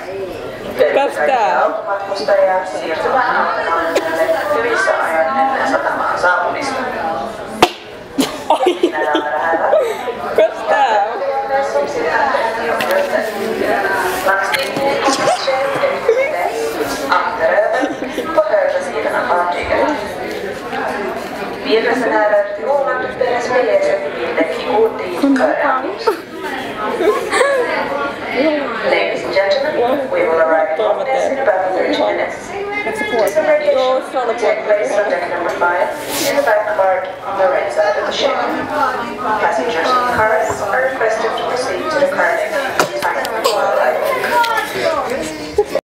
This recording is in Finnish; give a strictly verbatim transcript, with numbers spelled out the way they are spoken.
Kas tää? Automatkustajia siirtymään Ahvenanmaalle hyvissä ajoin ennen satamaan saapumista. Oi! Kas tää? På högra sidan av fartyget. Bilresenärer till Åland bedes bege sig till bildäck i god tid före ankomst. Ladies and gentlemen, we will arrive at Bogness in about thirty minutes. This emergency will take place